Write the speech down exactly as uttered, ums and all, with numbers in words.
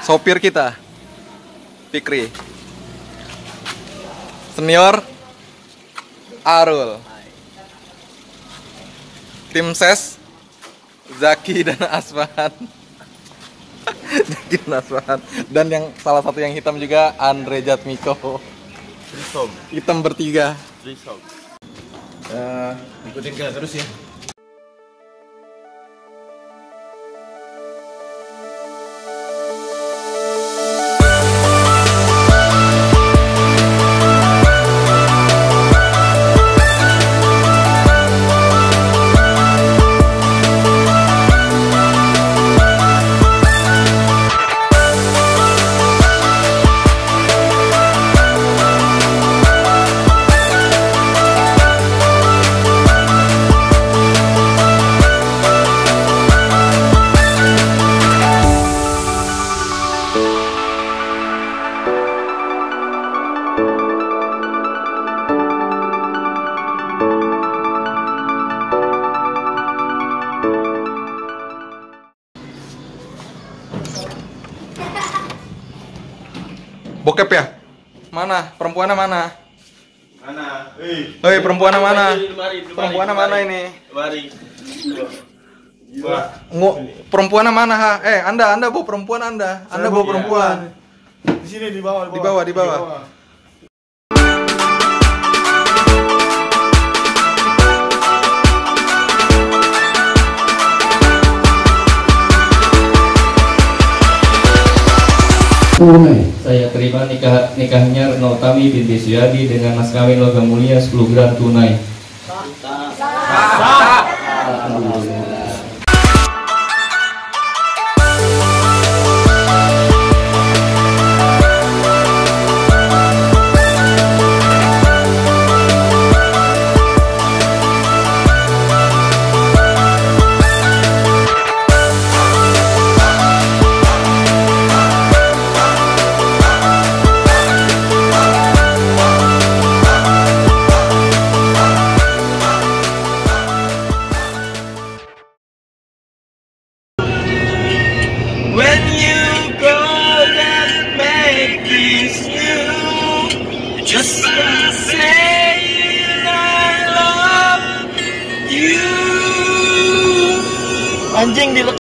Sopir kita Fikri, senior Arul, tim ses Zaki dan Aswan. Zaki dan Aswan. Dan yang salah satu yang hitam juga Andre Jatmiko. Hitam bertiga. Uh, ikutin kita terus ya. Bokep ya? Mana? Perempuannya mana? Mana? Hei, Hei, perempuannya mana? Mari, mari, mari, Perempuannya mari. mana ini? Mari. Dua. Ngu, perempuannya mana ha? Eh, Anda, Anda bawa perempuan Anda. Anda bawa perempuan. Di sini di bawah, Di bawah, di bawah. Saya terima nikah nikahnya Reno Tami binti Suyadi dengan mas kawin logam mulia sepuluh gram tunai. When you go, that make this new. Just saying I love you. Anjing di